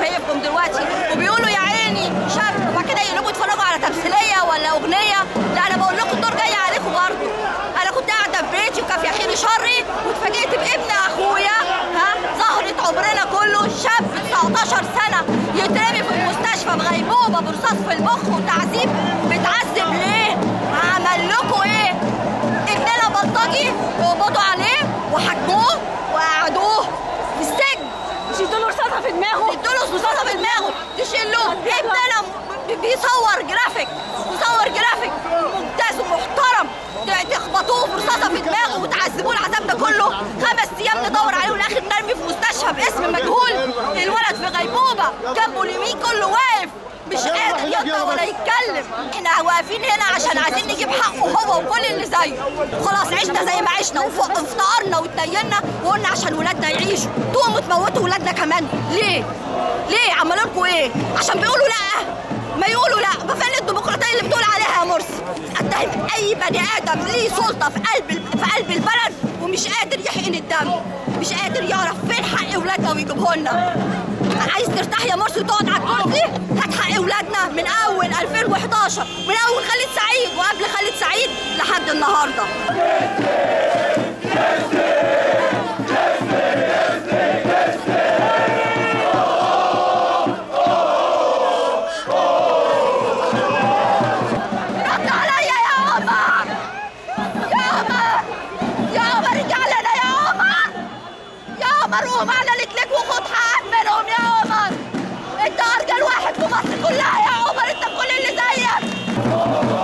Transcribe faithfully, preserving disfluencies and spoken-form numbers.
شايفهم دلوقتي وبيقولوا يا عيني شاب، وبعد كده يقلبوا يتفرجوا على تمثيليه ولا اغنيه. لا انا بقول لكم الدور جاي عليكم برضه. انا كنت قاعده في بيتي وكان في حين شري واتفاجئت بابن اخويا، ها، زهره عمرنا كله، شاب تسعتاشر سنه يترمي في المستشفى بغيبوبه برصاص في المخ وتعذيب. بيتعذب ليه؟ عمل لكم ايه؟ ابننا بلطجي وقبضوا عليه وحكموه وقعدوه في السجن. مش يدوله رصاصه في دماغه؟ يدوله رصاصه في دماغه تشيلوه. ابننا بيصور جرافيك، بيصور جرافيك ممتاز ومحترم، تخبطوه برصاصه في دماغه وتعذبوه العذاب ده كله. خمس ايام ندور عليه والاخر نرمي في مستشفى باسم مجهول. الولد في غيبوبه، جنبه اليمين كله واقف مش قادر ينطق ولا يتكلم. احنا واقفين هنا عشان عايزين نجيب حقه هو وكل اللي زيه. خلاص عشنا زي ما عشنا وافتقرنا واتدينا وقلنا عشان ولادنا يعيشوا، تقوموا تموتوا ولادنا كمان ليه؟ ليه؟ عملوا لكم ايه؟ عشان بيقولوا لا؟ ما يقولوا لا. بفعل الديمقراطيه اللي بتقول عليها يا مرسي. اتهم اي بني ادم ليه سلطه في قلب في قلب البلد ومش قادر يحقن الدم، مش قادر يعرف فين حق ولادنا ويجيبه لنا. عايز ترتاح يا مرسي وتقعد على الكرسي؟ هات حق ولادنا من اول ألفين وحداشر، من اول خالد سعيد وقبل خالد سعيد لحد النهارده. رد عليا يا عمر، يا عمر، يا عمر ارجع لنا يا عمر، يا عمر قوم على رجلك وخد حقك منهم يا عمر. انت ارجل واحد في مصر كلها يا عمر، انت كل اللي زيك.